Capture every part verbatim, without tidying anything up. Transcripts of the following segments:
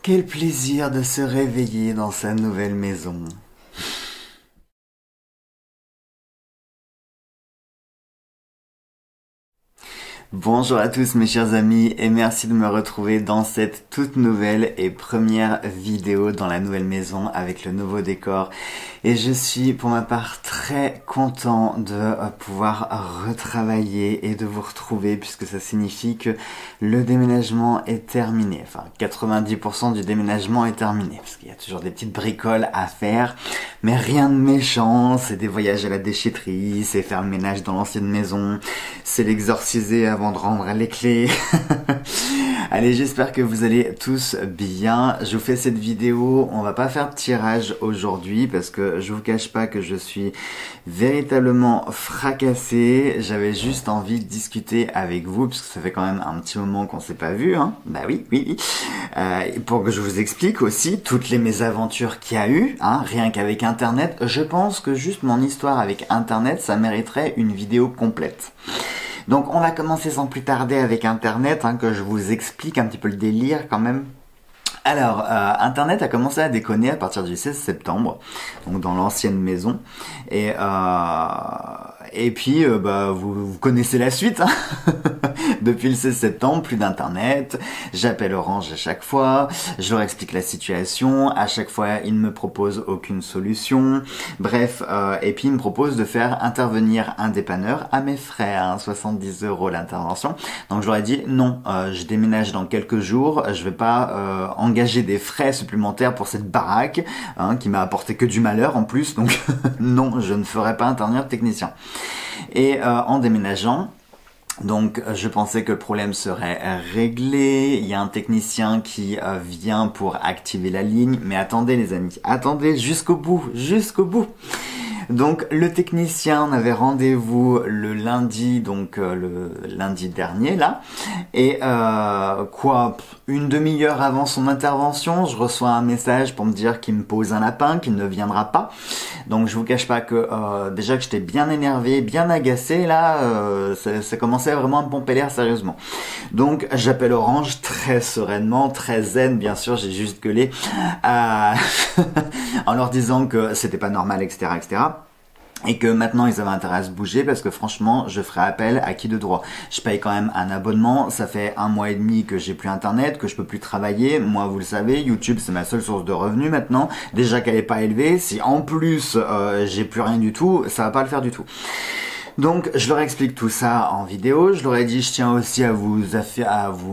Quel plaisir de se réveiller dans sa nouvelle maison. Bonjour à tous mes chers amis et merci de me retrouver dans cette toute nouvelle et première vidéo dans la nouvelle maison avec le nouveau décor. Et je suis pour ma part très content de pouvoir retravailler et de vous retrouver puisque ça signifie que le déménagement est terminé. Enfin quatre-vingt-dix pour cent du déménagement est terminé parce qu'il y a toujours des petites bricoles à faire mais rien de méchant, c'est des voyages à la déchetterie, c'est faire le ménage dans l'ancienne maison, c'est l'exorciser avant de rendre les clés. Allez, j'espère que vous allez tous bien. Je vous fais cette vidéo, on va pas faire de tirage aujourd'hui parce que je vous cache pas que je suis véritablement fracassé. J'avais juste envie de discuter avec vous parce que ça fait quand même un petit moment qu'on s'est pas vu, hein. Bah oui, oui, oui. Euh, pour que je vous explique aussi toutes les mésaventures qu'il y a eu, hein, rien qu'avec Internet. Je pense que juste mon histoire avec Internet, ça mériterait une vidéo complète. Donc on va commencer sans plus tarder avec Internet, hein, que je vous explique un petit peu le délire quand même. Alors, euh, Internet a commencé à déconner à partir du seize septembre, donc dans l'ancienne maison. Et euh, et puis, euh, bah, vous, vous connaissez la suite. Hein. Depuis le seize septembre, plus d'Internet. J'appelle Orange à chaque fois. Je leur explique la situation. À chaque fois, ils ne me proposent aucune solution. Bref, euh, et puis ils me proposent de faire intervenir un dépanneur à mes frais, hein, soixante-dix euros l'intervention. Donc je leur ai dit non, euh, je déménage dans quelques jours. Je vais pas euh, engager des frais supplémentaires pour cette baraque, hein, qui m'a apporté que du malheur en plus. Donc non, je ne ferai pas intervenir de technicien. Et euh, en déménageant, donc je pensais que le problème serait réglé, il y a un technicien qui euh, vient pour activer la ligne, mais attendez les amis, attendez jusqu'au bout, jusqu'au bout. Donc le technicien, on avait rendez-vous le lundi, donc euh, le lundi dernier là, et euh, quoi, une demi-heure avant son intervention, je reçois un message pour me dire qu'il me pose un lapin, qu'il ne viendra pas. Donc je vous cache pas que euh, déjà que j'étais bien énervé, bien agacé là, euh, ça, ça commençait vraiment à me pomper l'air sérieusement. Donc j'appelle Orange très sereinement, très zen, bien sûr, j'ai juste gueulé euh, en leur disant que c'était pas normal, et cetera, et cetera. Et que maintenant ils avaient intérêt à se bouger parce que franchement je ferai appel à qui de droit. Je paye quand même un abonnement, ça fait un mois et demi que j'ai plus internet, que je peux plus travailler. Moi vous le savez, YouTube c'est ma seule source de revenus maintenant. Déjà qu'elle est pas élevée, si en plus euh, j'ai plus rien du tout, ça va pas le faire du tout. Donc je leur explique tout ça en vidéo. Je leur ai dit je tiens aussi à vous à vous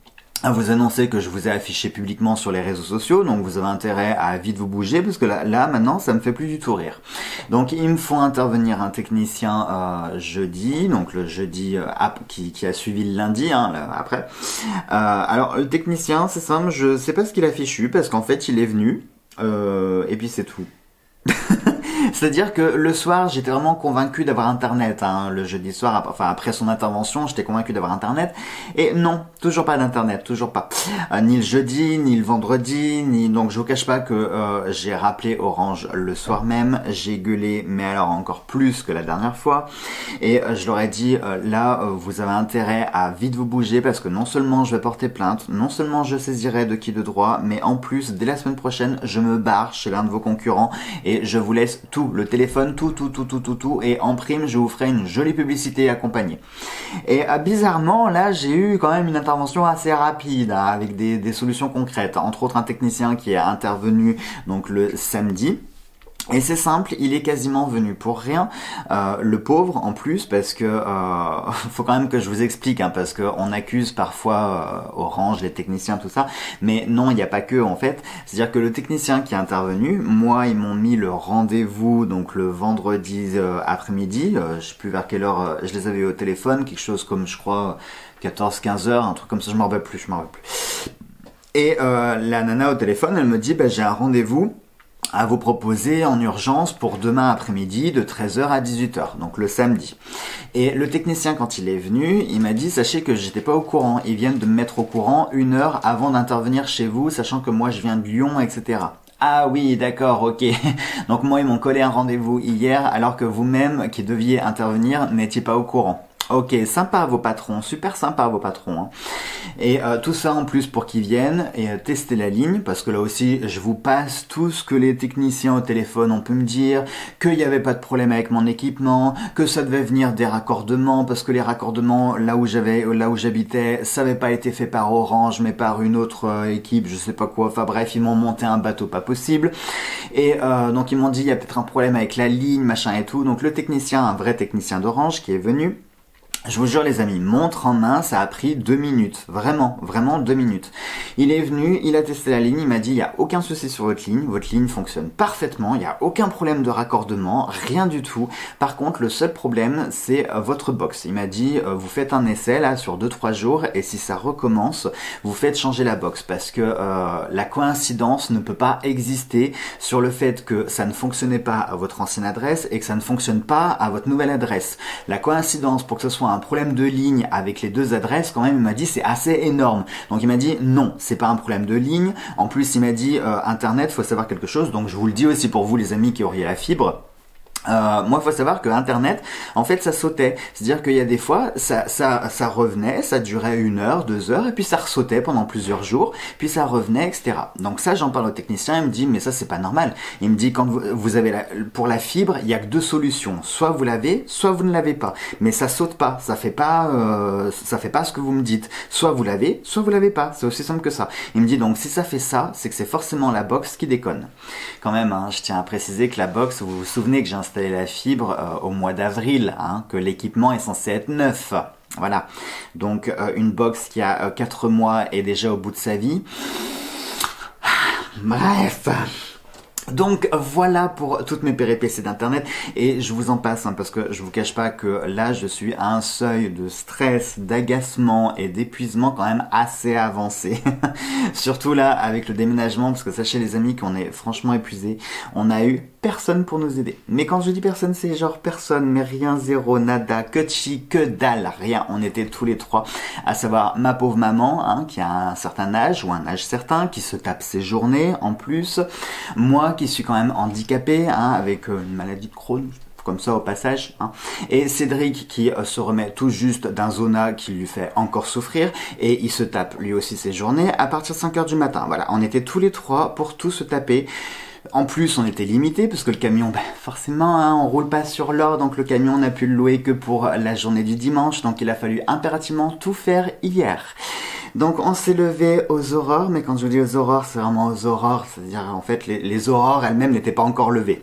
à vous annoncer que je vous ai affiché publiquement sur les réseaux sociaux, donc vous avez intérêt à vite vous bouger parce que là, là maintenant ça me fait plus du tout rire. Donc ils me font intervenir un technicien euh, jeudi, donc le jeudi euh, qui, qui a suivi le lundi, hein, là, après. Euh, alors le technicien, c'est simple, je sais pas ce qu'il a fichu parce qu'en fait il est venu euh, et puis c'est tout. C'est-à-dire que le soir, j'étais vraiment convaincu d'avoir Internet. Hein. Le jeudi soir, enfin après son intervention, j'étais convaincu d'avoir Internet. Et non, toujours pas d'Internet, toujours pas. Euh, ni le jeudi, ni le vendredi, ni donc je vous cache pas que euh, j'ai rappelé Orange le soir même. J'ai gueulé, mais alors encore plus que la dernière fois. Et euh, je leur ai dit, euh, là, euh, vous avez intérêt à vite vous bouger parce que non seulement je vais porter plainte, non seulement je saisirai de qui de droit, mais en plus, dès la semaine prochaine, je me barre chez l'un de vos concurrents et je vous laisse tout, le téléphone, tout, tout, tout, tout, tout, tout, et en prime, je vous ferai une jolie publicité accompagnée. Et euh, bizarrement, là, j'ai eu quand même une intervention assez rapide, hein, avec des, des solutions concrètes, entre autres un technicien qui est intervenu donc le samedi. Et c'est simple, il est quasiment venu pour rien, euh, le pauvre en plus, parce que euh, faut quand même que je vous explique, hein, parce que on accuse parfois euh, Orange, les techniciens, tout ça, mais non, il n'y a pas que en fait. C'est-à-dire que le technicien qui est intervenu, moi, ils m'ont mis le rendez-vous donc le vendredi euh, après-midi, euh, je sais plus vers quelle heure, euh, je les avais eu au téléphone, quelque chose comme je crois quatorze quinze heures, un truc comme ça, je m'en rappelle plus, je m'en rappelle plus. Et euh, la nana au téléphone, elle me dit, bah, j'ai un rendez-vous à vous proposer en urgence pour demain après-midi de treize heures à dix-huit heures, donc le samedi. Et le technicien, quand il est venu, il m'a dit, sachez que j'étais pas au courant, ils viennent de me mettre au courant une heure avant d'intervenir chez vous, sachant que moi je viens de Lyon, et cetera. Ah oui, d'accord, ok. Donc moi, ils m'ont collé un rendez-vous hier, alors que vous-même, qui deviez intervenir, n'étiez pas au courant. Ok, sympa vos patrons, super sympa vos patrons. Hein. Et euh, tout ça en plus pour qu'ils viennent et euh, tester la ligne, parce que là aussi je vous passe tout ce que les techniciens au téléphone ont pu me dire, qu'il n'y avait pas de problème avec mon équipement, que ça devait venir des raccordements, parce que les raccordements là où j'avais, là où j'habitais, ça n'avait pas été fait par Orange mais par une autre euh, équipe, je sais pas quoi, enfin bref, ils m'ont monté un bateau pas possible. Et euh, donc ils m'ont dit il y a peut-être un problème avec la ligne, machin et tout. Donc le technicien, un vrai technicien d'Orange qui est venu, je vous jure les amis, montre en main, ça a pris deux minutes. Vraiment, vraiment deux minutes. Il est venu, il a testé la ligne, il m'a dit il n'y a aucun souci sur votre ligne, votre ligne fonctionne parfaitement, il n'y a aucun problème de raccordement, rien du tout. Par contre, le seul problème, c'est euh, votre box. Il m'a dit euh, vous faites un essai là sur deux trois jours et si ça recommence, vous faites changer la box parce que euh, la coïncidence ne peut pas exister sur le fait que ça ne fonctionnait pas à votre ancienne adresse et que ça ne fonctionne pas à votre nouvelle adresse. La coïncidence pour que ce soit un problème de ligne avec les deux adresses, quand même, il m'a dit c'est assez énorme. Donc il m'a dit non, c'est pas un problème de ligne. En plus, il m'a dit euh, Internet, faut savoir quelque chose. Donc je vous le dis aussi pour vous les amis qui auriez la fibre. Euh, moi, il faut savoir que Internet, en fait, ça sautait. C'est-à-dire qu'il y a des fois, ça, ça, ça revenait, ça durait une heure, deux heures, et puis ça ressautait pendant plusieurs jours, puis ça revenait, et cetera. Donc ça, j'en parle au technicien, il me dit, mais ça, c'est pas normal. Il me dit, quand vous, vous avez la, pour la fibre, il y a que deux solutions. Soit vous l'avez, soit vous ne l'avez pas. Mais ça saute pas, ça fait pas, euh, ça fait pas ce que vous me dites. Soit vous l'avez, soit vous l'avez pas. C'est aussi simple que ça. Il me dit, donc, si ça fait ça, c'est que c'est forcément la box qui déconne. Quand même, hein, je tiens à préciser que la box, vous vous souvenez que j'ai installé la fibre euh, au mois d'avril, hein, que l'équipement est censé être neuf. Voilà. Donc euh, une box qui a euh, quatre mois est déjà au bout de sa vie. Bref. Donc voilà pour toutes mes péripéties d'internet et je vous en passe hein, parce que je vous cache pas que là je suis à un seuil de stress, d'agacement et d'épuisement quand même assez avancé. Surtout là avec le déménagement parce que sachez les amis qu'on est franchement épuisé. On a eu personne pour nous aider. Mais quand je dis personne c'est genre personne, mais rien, zéro, nada, que chi, que dalle, rien. On était tous les trois, à savoir ma pauvre maman hein, qui a un certain âge ou un âge certain, qui se tape ses journées en plus. Moi qui suis quand même handicapé hein, avec euh, une maladie de Crohn, comme ça au passage, hein. Et Cédric qui euh, se remet tout juste d'un zona qui lui fait encore souffrir et il se tape lui aussi ses journées à partir de cinq heures du matin. Voilà, on était tous les trois pour tout se taper. En plus, on était limité parce que le camion, bah, forcément, hein, on roule pas sur l'or, donc le camion on n'a pu le louer que pour la journée du dimanche, donc il a fallu impérativement tout faire hier. Donc on s'est levé aux aurores, mais quand je dis aux aurores, c'est vraiment aux aurores, c'est-à-dire en fait les, les aurores elles-mêmes n'étaient pas encore levées.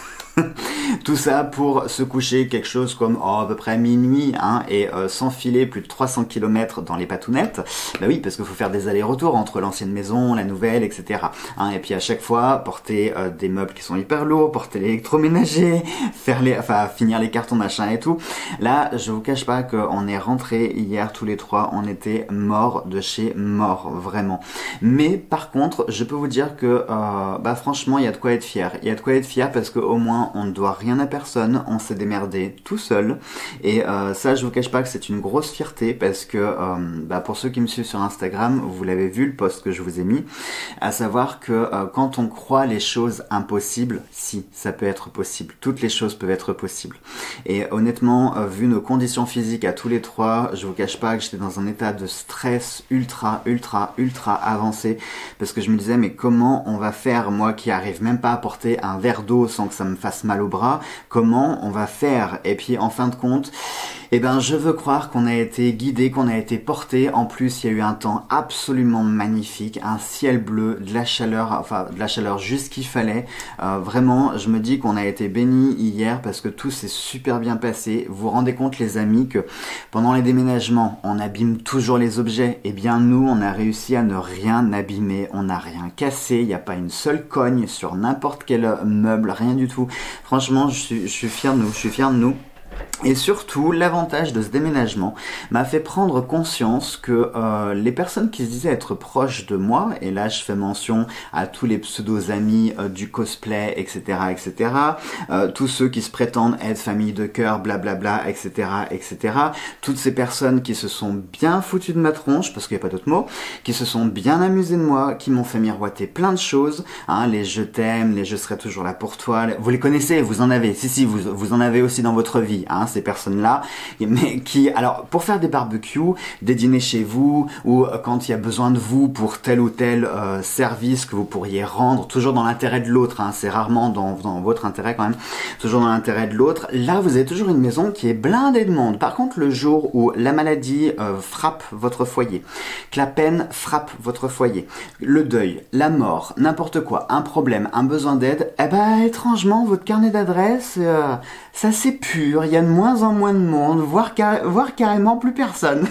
Tout ça pour se coucher quelque chose comme oh, à peu près minuit hein, et euh, s'enfiler plus de trois cents kilomètres dans les patounettes. Bah oui, parce qu'il faut faire des allers-retours entre l'ancienne maison, la nouvelle, et cetera. Hein, et puis à chaque fois, porter euh, des meubles qui sont hyper lourds, porter l'électroménager, faire les, enfin finir les cartons machin et tout. Là, je vous cache pas qu'on est rentrés hier tous les trois, on était morts de chez mort, vraiment. Mais par contre, je peux vous dire que euh, bah franchement, il y a de quoi être fier. Il y a de quoi être fier parce qu'au moins on ne doit rien à personne, on s'est démerdé tout seul et euh, ça je vous cache pas que c'est une grosse fierté parce que euh, bah, pour ceux qui me suivent sur Instagram, vous l'avez vu le post que je vous ai mis, à savoir que euh, quand on croit les choses impossibles, si ça peut être possible, toutes les choses peuvent être possibles. Et honnêtement, euh, vu nos conditions physiques à tous les trois, je vous cache pas que j'étais dans un état de stress ultra ultra ultra avancé parce que je me disais mais comment on va faire, moi qui arrive même pas à porter un verre d'eau sans que ça me fasse mal au bras, comment on va faire? Et puis en fin de compte, eh ben je veux croire qu'on a été guidé, qu'on a été porté. En plus, il y a eu un temps absolument magnifique, un ciel bleu, de la chaleur, enfin de la chaleur juste qu'il fallait. Euh, vraiment, je me dis qu'on a été bénis hier parce que tout s'est super bien passé. Vous vous rendez compte les amis que pendant les déménagements, on abîme toujours les objets. Eh bien nous, on a réussi à ne rien abîmer, on n'a rien cassé, il n'y a pas une seule cogne sur n'importe quel meuble, rien du tout. Franchement, je suis, je suis fier de nous, je suis fier de nous. Et surtout, l'avantage de ce déménagement m'a fait prendre conscience que euh, les personnes qui se disaient être proches de moi, et là je fais mention à tous les pseudo-amis euh, du cosplay, et cetera, et cetera, euh, tous ceux qui se prétendent être famille de cœur, blablabla, et cetera, et cetera, toutes ces personnes qui se sont bien foutues de ma tronche, parce qu'il n'y a pas d'autre mot, qui se sont bien amusées de moi, qui m'ont fait miroiter plein de choses, hein, les je t'aime, les je serai toujours là pour toi, les... vous les connaissez, vous en avez, si si, vous, vous en avez aussi dans votre vie. vie, hein, ces personnes-là, mais qui, alors, pour faire des barbecues, des dîners chez vous, ou quand il y a besoin de vous pour tel ou tel euh, service que vous pourriez rendre, toujours dans l'intérêt de l'autre, hein, c'est rarement dans, dans votre intérêt quand même, toujours dans l'intérêt de l'autre, là vous avez toujours une maison qui est blindée de monde. Par contre, le jour où la maladie euh, frappe votre foyer, que la peine frappe votre foyer, le deuil, la mort, n'importe quoi, un problème, un besoin d'aide, eh ben étrangement, votre carnet d'adresses, euh, ça s'épure, il y a de moins en moins de monde, voire, car voire carrément plus personne.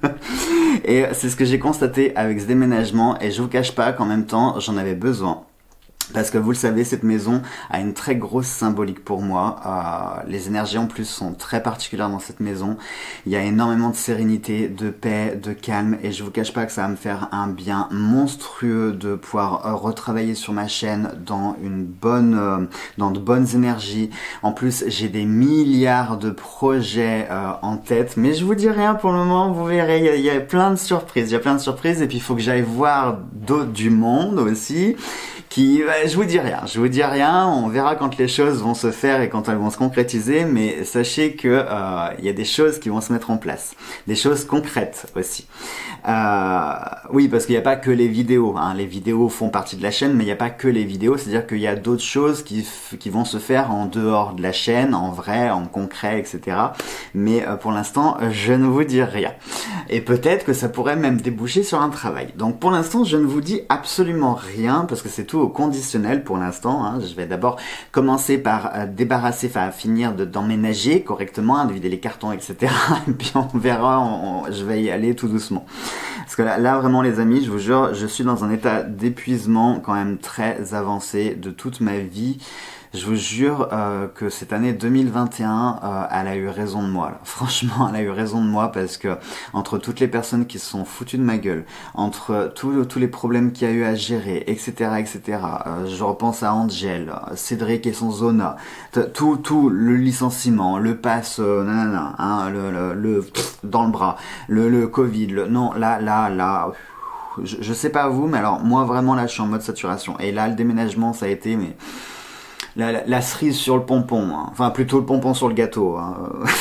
Et c'est ce que j'ai constaté avec ce déménagement, et je vous cache pas qu'en même temps, j'en avais besoin. Parce que vous le savez, cette maison a une très grosse symbolique pour moi. Euh, les énergies en plus sont très particulières dans cette maison. Il y a énormément de sérénité, de paix, de calme, et je vous cache pas que ça va me faire un bien monstrueux de pouvoir euh, retravailler sur ma chaîne dans une bonne, euh, dans de bonnes énergies. En plus, j'ai des milliards de projets euh, en tête, mais je vous dis rien pour le moment. Vous verrez, il y a, il y a plein de surprises. Il y a plein de surprises, et puis il faut que j'aille voir d'autres du monde aussi. Qui, je vous dis rien, je vous dis rien, on verra quand les choses vont se faire et quand elles vont se concrétiser, mais sachez que euh, il y a des choses qui vont se mettre en place, des choses concrètes aussi. Euh, oui, parce qu'il n'y a pas que les vidéos, hein. Les vidéos font partie de la chaîne, mais il n'y a pas que les vidéos, c'est-à-dire qu'il y a d'autres choses qui, qui vont se faire en dehors de la chaîne, en vrai, en concret, et cetera. Mais euh, pour l'instant, je ne vous dis rien. Et peut-être que ça pourrait même déboucher sur un travail. Donc pour l'instant, je ne vous dis absolument rien, parce que c'est tout au conditionnel pour l'instant, hein. Je vais d'abord commencer par euh, débarrasser, enfin finir d'emménager correctement, de vider les cartons, et cetera. Et puis on verra, on, on, je vais y aller tout doucement. Parce que là, là, vraiment les amis, je vous jure, je suis dans un état d'épuisement quand même très avancé de toute ma vie. Je vous jure euh, que cette année deux mille vingt et un, euh, elle a eu raison de moi. Là. Franchement, elle a eu raison de moi parce que entre toutes les personnes qui se sont foutues de ma gueule, entre tous tous les problèmes qu'il y a eu à gérer, et cetera, et cetera. Euh, je repense à Angel, Cédric et son Zona, tout, tout le licenciement, le pass, euh, nanana, hein, le, le, le pff, dans le bras, le, le Covid, le, non, là, là, là. Je, je sais pas vous, mais alors moi vraiment là, je suis en mode saturation. Et là, le déménagement, ça a été mais La, la, la cerise sur le pompon, hein. Enfin plutôt le pompon sur le gâteau. Hein.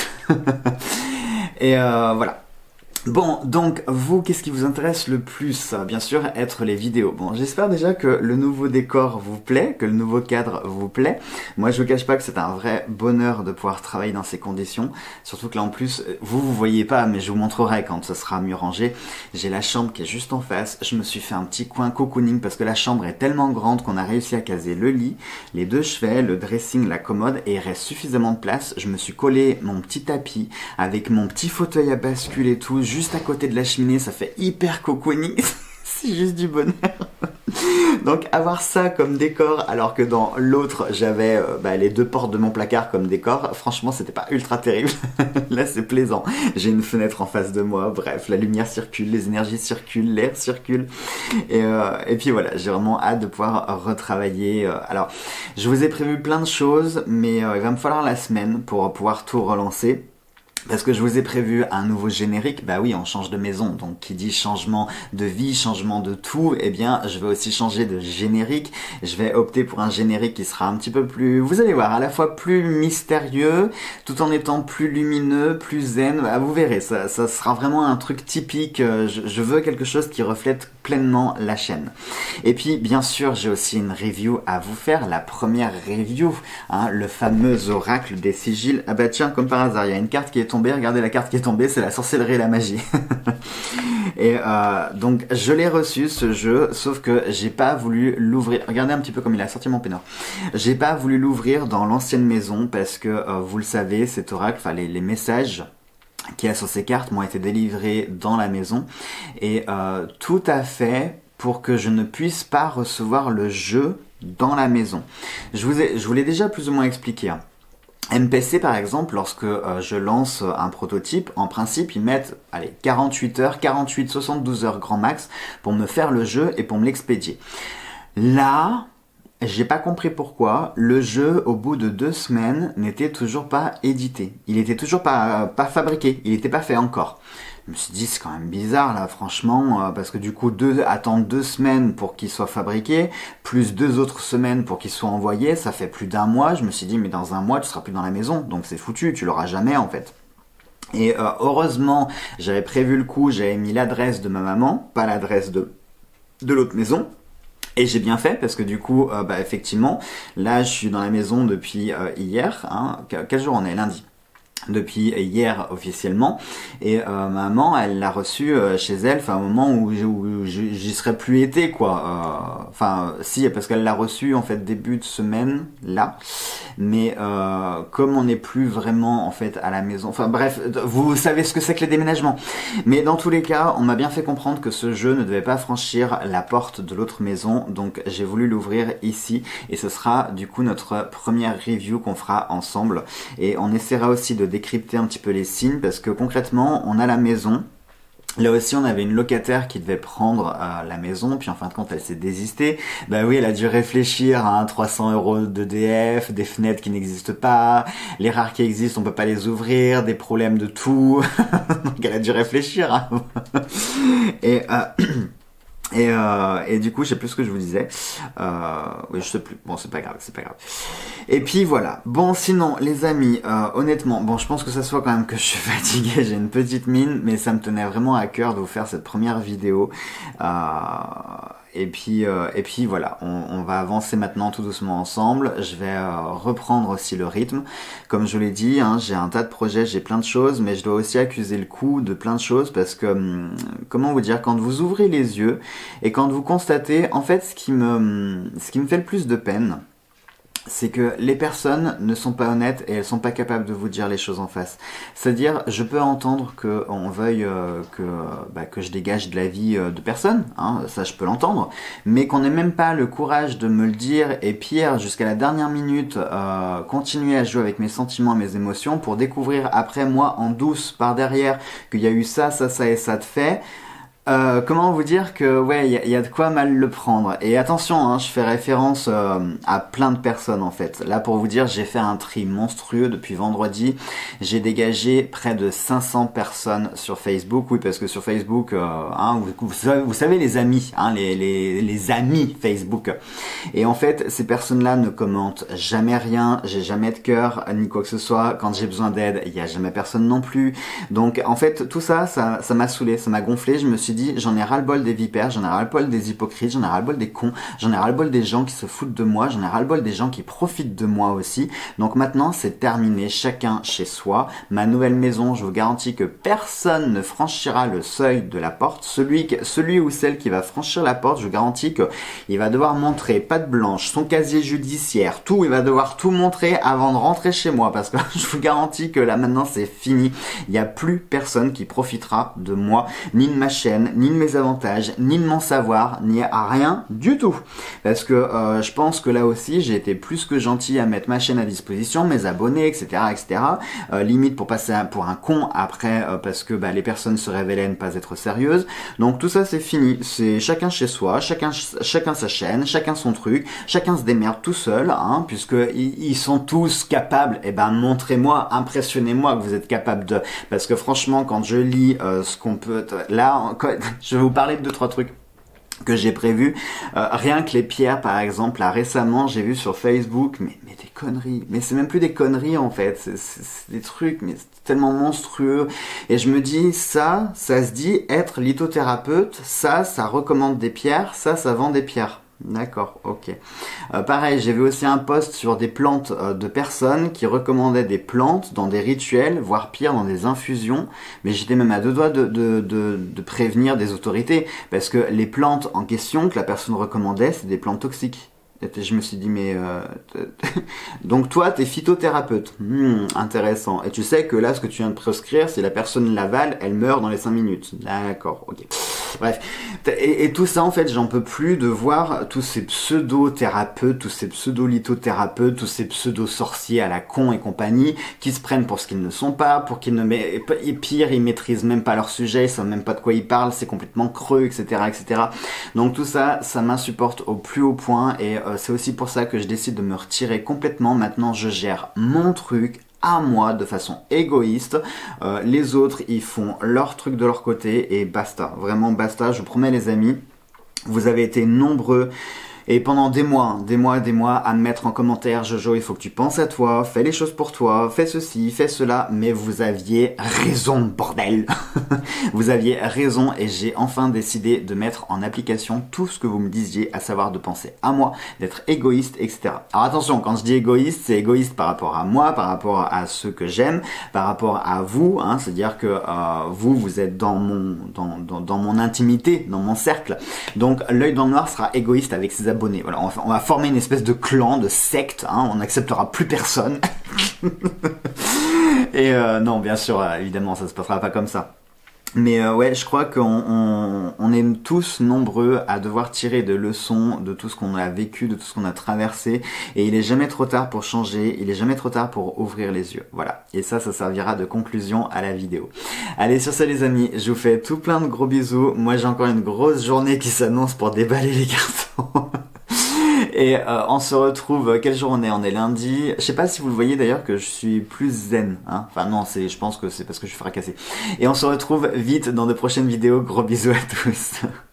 Et euh, voilà. Bon, donc, vous, qu'est-ce qui vous intéresse le plus? Bien sûr, être les vidéos. Bon, j'espère déjà que le nouveau décor vous plaît, que le nouveau cadre vous plaît. Moi, je vous cache pas que c'est un vrai bonheur de pouvoir travailler dans ces conditions. Surtout que là, en plus, vous, vous voyez pas, mais je vous montrerai quand ce sera mieux rangé. J'ai la chambre qui est juste en face. Je me suis fait un petit coin cocooning parce que la chambre est tellement grande qu'on a réussi à caser le lit, les deux chevets, le dressing, la commode, et il reste suffisamment de place. Je me suis collé mon petit tapis avec mon petit fauteuil à bascule et tout, juste à côté de la cheminée, ça fait hyper cocooning. C'est juste du bonheur. Donc avoir ça comme décor alors que dans l'autre j'avais euh, bah, les deux portes de mon placard comme décor, franchement c'était pas ultra terrible. Là c'est plaisant, j'ai une fenêtre en face de moi, bref la lumière circule, les énergies circulent, l'air circule et, euh, et puis voilà, j'ai vraiment hâte de pouvoir retravailler. euh, alors je vous ai prévu plein de choses mais euh, il va me falloir la semaine pour pouvoir tout relancer. Parce que je vous ai prévu un nouveau générique, bah oui, on change de maison, donc qui dit changement de vie, changement de tout, eh bien, je vais aussi changer de générique. Je vais opter pour un générique qui sera un petit peu plus, vous allez voir, à la fois plus mystérieux, tout en étant plus lumineux, plus zen. Bah, vous verrez, ça, ça sera vraiment un truc typique. Je, je veux quelque chose qui reflète pleinement la chaîne. Et puis, bien sûr, j'ai aussi une review à vous faire, la première review, hein, le fameux oracle des sigils. Ah bah tiens, comme par hasard, il y a une carte qui est tombée, regardez la carte qui est tombée, c'est la sorcellerie et la magie. Et euh, donc, je l'ai reçu ce jeu, sauf que j'ai pas voulu l'ouvrir. Regardez un petit peu comme il a sorti mon peignoir. J'ai pas voulu l'ouvrir dans l'ancienne maison parce que, euh, vous le savez, cet oracle, enfin les, les messages qu'il y a sur ces cartes m'ont été délivrés dans la maison. Et euh, tout à fait pour que je ne puisse pas recevoir le jeu dans la maison. Je vous ai, je vous l'ai déjà plus ou moins expliqué, hein. M P C par exemple, lorsque euh, je lance un prototype, en principe ils mettent allez, quarante-huit heures, quarante-huit, soixante-douze heures grand max pour me faire le jeu et pour me l'expédier. Là, j'ai pas compris pourquoi le jeu au bout de deux semaines n'était toujours pas édité. Il était toujours pas, pas fabriqué, il n'était pas fait encore. Je me suis dit, c'est quand même bizarre là, franchement, euh, parce que du coup, deux, attendre deux semaines pour qu'il soit fabriqué, plus deux autres semaines pour qu'il soit envoyé, ça fait plus d'un mois. Je me suis dit, mais dans un mois, tu seras plus dans la maison, donc c'est foutu, tu l'auras jamais en fait. Et euh, heureusement, j'avais prévu le coup, j'avais mis l'adresse de ma maman, pas l'adresse de, de l'autre maison. Et j'ai bien fait parce que du coup, euh, bah effectivement, là je suis dans la maison depuis euh, hier, hein, quel jour on est? Lundi. Depuis hier officiellement, et euh, maman elle l'a reçu euh, chez elle, enfin au moment où, où j'y serais plus été quoi, enfin euh, si, parce qu'elle l'a reçu en fait début de semaine là, mais euh, comme on n'est plus vraiment en fait à la maison, enfin bref, vous savez ce que c'est que les déménagements, mais dans tous les cas on m'a bien fait comprendre que ce jeu ne devait pas franchir la porte de l'autre maison, donc j'ai voulu l'ouvrir ici, et ce sera du coup notre première review qu'on fera ensemble, et on essaiera aussi de décrypter un petit peu les signes, parce que concrètement on a la maison. Là aussi, on avait une locataire qui devait prendre euh, la maison, puis en fin de compte, elle s'est désistée. Bah oui, elle a dû réfléchir à hein, trois cents euros d'E D F, des fenêtres qui n'existent pas, les rares qui existent, on peut pas les ouvrir, des problèmes de tout. Donc elle a dû réfléchir. Hein. Et euh, Et, euh, et du coup, je sais plus ce que je vous disais. Euh, oui, je sais plus. Bon, c'est pas grave, c'est pas grave. Et puis voilà. Bon, sinon, les amis, euh, honnêtement, bon, je pense que ça se voit quand même que je suis fatigué. J'ai une petite mine, mais ça me tenait vraiment à cœur de vous faire cette première vidéo. Euh, et puis, euh, et puis voilà. On, on va avancer maintenant tout doucement ensemble. Je vais euh, reprendre aussi le rythme. Comme je vous l'ai dit, hein, j'ai un tas de projets, j'ai plein de choses, mais je dois aussi accuser le coup de plein de choses parce que, hum, comment vous dire, quand vous ouvrez les yeux et quand vous constatez, en fait, ce qui me, ce qui me fait le plus de peine, c'est que les personnes ne sont pas honnêtes et elles sont pas capables de vous dire les choses en face. C'est-à-dire, je peux entendre que on veuille euh, que bah, que je dégage de la vie euh, de personne, hein, ça je peux l'entendre, mais qu'on n'ait même pas le courage de me le dire, et pire, jusqu'à la dernière minute, euh, continuer à jouer avec mes sentiments et mes émotions pour découvrir après moi en douce par derrière qu'il y a eu ça, ça, ça et ça de fait. Euh, comment vous dire que ouais, il y, y a de quoi mal le prendre. Et attention, hein, je fais référence euh, à plein de personnes en fait. Là pour vous dire, j'ai fait un tri monstrueux depuis vendredi. J'ai dégagé près de cinq cents personnes sur Facebook. Oui, parce que sur Facebook, euh, hein, vous, vous, savez, vous savez les amis, hein, les, les, les amis Facebook. Et en fait, ces personnes-là ne commentent jamais rien. J'ai jamais de cœur ni quoi que ce soit. Quand j'ai besoin d'aide, il y a jamais personne non plus. Donc en fait, tout ça, ça, ça m'a saoulé, ça m'a gonflé. Je me suis dit, j'en ai ras-le-bol des vipères, j'en ai ras-le-bol des hypocrites, j'en ai ras-le-bol des cons, j'en ai ras-le-bol des gens qui se foutent de moi, j'en ai ras-le-bol des gens qui profitent de moi aussi. Donc maintenant, c'est terminé, chacun chez soi. Ma nouvelle maison, je vous garantis que personne ne franchira le seuil de la porte. Celui, celui ou celle qui va franchir la porte, je vous garantis que il va devoir montrer patte blanche, son casier judiciaire, tout, il va devoir tout montrer avant de rentrer chez moi, parce que je vous garantis que là maintenant c'est fini. Il n'y a plus personne qui profitera de moi, ni de ma chaîne, ni de mes avantages, ni de mon savoir, ni à rien du tout. Parce que euh, je pense que là aussi, j'ai été plus que gentil à mettre ma chaîne à disposition, mes abonnés, et cetera, et cetera. Euh, limite pour passer pour un con après, euh, parce que bah, les personnes se révélaient ne pas être sérieuses. Donc tout ça, c'est fini. C'est chacun chez soi, chacun chacun sa chaîne, chacun son truc, chacun se démerde tout seul, hein, puisque ils, ils sont tous capables. Et ben montrez-moi, impressionnez-moi que vous êtes capable de. Parce que franchement, quand je lis euh, ce qu'on peut, là. Je vais vous parler de deux trois trucs que j'ai prévus. Euh, rien que les pierres, par exemple, là récemment, j'ai vu sur Facebook, mais, mais des conneries. Mais c'est même plus des conneries en fait, c'est, c'est, c'est des trucs, mais c'est tellement monstrueux. Et je me dis, ça, ça se dit être lithothérapeute, ça, ça recommande des pierres, ça, ça vend des pierres. D'accord, ok. Euh, pareil, j'ai vu aussi un post sur des plantes euh, de personnes qui recommandaient des plantes dans des rituels, voire pire dans des infusions, mais j'étais même à deux doigts de, de, de, de prévenir des autorités, parce que les plantes en question que la personne recommandait, c'est des plantes toxiques. Et je me suis dit, mais... Euh, donc toi, t'es phytothérapeute. Hmm, intéressant. Et tu sais que là, ce que tu viens de prescrire, si la personne l'avale, elle meurt dans les cinq minutes. D'accord, ok. Bref. Et, et tout ça, en fait, j'en peux plus de voir tous ces pseudo-thérapeutes, tous ces pseudo-lithothérapeutes, tous ces pseudo-sorciers à la con et compagnie, qui se prennent pour ce qu'ils ne sont pas, pour qu'ils ne... Et pire, ils maîtrisent même pas leur sujet, ils savent même pas de quoi ils parlent, c'est complètement creux, et cetera, et cetera. Donc tout ça, ça m'insupporte au plus haut point, et c'est aussi pour ça que je décide de me retirer complètement. Maintenant je gère mon truc à moi de façon égoïste. Euh, les autres, ils font leur truc de leur côté et basta. Vraiment basta, je vous promets les amis. Vous avez été nombreux et pendant des mois, des mois, des mois à me mettre en commentaire, Jojo, il faut que tu penses à toi, fais les choses pour toi, fais ceci, fais cela, mais vous aviez raison, bordel. Vous aviez raison et j'ai enfin décidé de mettre en application tout ce que vous me disiez, à savoir de penser à moi, d'être égoïste, et cetera. Alors attention, quand je dis égoïste, c'est égoïste par rapport à moi, par rapport à ceux que j'aime, par rapport à vous, hein, c'est-à-dire que euh, vous, vous êtes dans mon, dans, dans, dans mon intimité, dans mon cercle. Donc l'œil dans le noir sera égoïste avec ses abonnés. Voilà, on va, on va former une espèce de clan, de secte, hein, on n'acceptera plus personne. Et euh, non, bien sûr, évidemment, ça se passera pas comme ça. Mais euh, ouais, je crois qu'on on, on est tous nombreux à devoir tirer des leçons de tout ce qu'on a vécu, de tout ce qu'on a traversé. Et il est jamais trop tard pour changer, il est jamais trop tard pour ouvrir les yeux. Voilà, et ça, ça servira de conclusion à la vidéo. Allez, sur ce les amis, je vous fais tout plein de gros bisous. Moi, j'ai encore une grosse journée qui s'annonce pour déballer les cartons. Et euh, on se retrouve, quel jour on est? On est lundi. Je sais pas si vous le voyez d'ailleurs que je suis plus zen, hein. Enfin non, c'est, je pense que c'est parce que je suis fracassé. Et on se retrouve vite dans de prochaines vidéos. Gros bisous à tous.